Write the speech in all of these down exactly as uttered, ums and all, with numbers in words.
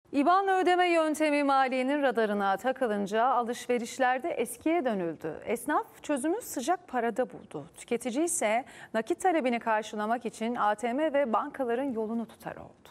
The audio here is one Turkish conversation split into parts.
İBAN'la ödeme yöntemi maliyenin radarına takılınca alışverişlerde eskiye dönüldü. Esnaf çözümü sıcak parada buldu. Tüketici ise nakit talebini karşılamak için A T M ve bankaların yolunu tutar oldu.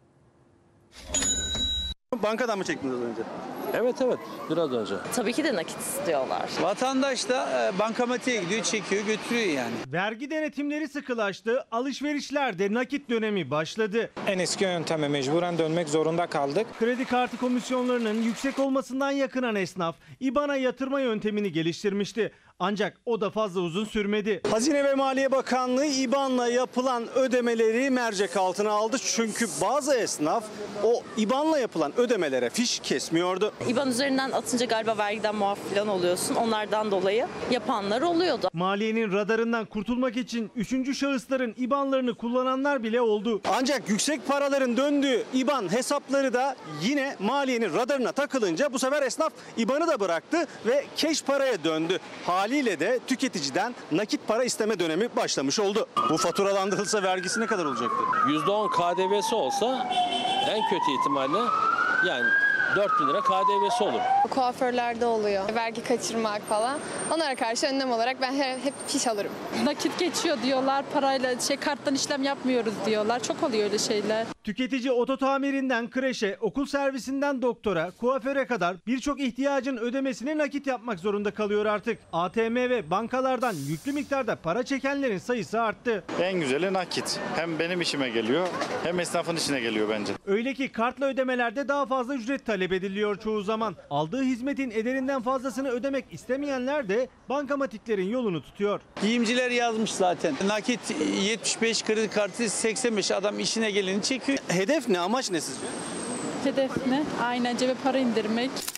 Bankadan mı çektiniz az önce? Evet evet biraz önce. Tabii ki de nakit istiyorlar. Vatandaş da bankamatiğe gidiyor, çekiyor, götürüyor yani. Vergi denetimleri sıkılaştı, alışverişlerde nakit dönemi başladı. En eski yönteme mecburen dönmek zorunda kaldık. Kredi kartı komisyonlarının yüksek olmasından yakınan esnaf, İBAN'a yatırma yöntemini geliştirmişti. Ancak o da fazla uzun sürmedi. Hazine ve Maliye Bakanlığı İBAN'la yapılan ödemeleri mercek altına aldı. Çünkü bazı esnaf o İBAN'la yapılan ödemelere fiş kesmiyordu. İBAN üzerinden atınca galiba vergiden muaf falan oluyorsun. Onlardan dolayı yapanlar oluyordu. Maliyenin radarından kurtulmak için üçüncü şahısların İBAN'larını kullananlar bile oldu. Ancak yüksek paraların döndüğü İBAN hesapları da yine maliyenin radarına takılınca bu sefer esnaf İBAN'ı da bıraktı ve keş paraya döndü. Haliyle de tüketiciden nakit para isteme dönemi başlamış oldu. Bu faturalandırılsa vergisi ne kadar olacaktı? yüzde on K D V'si olsa en kötü ihtimalle yani dört bin lira K D V'si olur. Kuaförlerde oluyor. Vergi kaçırmak falan. Onlara karşı önlem olarak ben hep fiş alırım. Nakit geçiyor diyorlar. Parayla şey karttan işlem yapmıyoruz diyorlar. Çok oluyor öyle şeyler. Tüketici oto tamirinden kreşe, okul servisinden doktora, kuaföre kadar birçok ihtiyacın ödemesini nakit yapmak zorunda kalıyor artık. A T M ve bankalardan yüklü miktarda para çekenlerin sayısı arttı. En güzeli nakit. Hem benim işime geliyor hem esnafın işine geliyor bence. Öyle ki kartla ödemelerde daha fazla ücret talep ediliyor çoğu zaman. Aldığı hizmetin ederinden fazlasını ödemek istemeyenler de bankamatiklerin yolunu tutuyor. Giyimciler yazmış zaten. Nakit yetmiş beş, kredi kartı seksen beş, adam işine geleni çekiyor. Hedef ne, amaç ne sizce? Hedef ne? Aynen cebe para indirmek.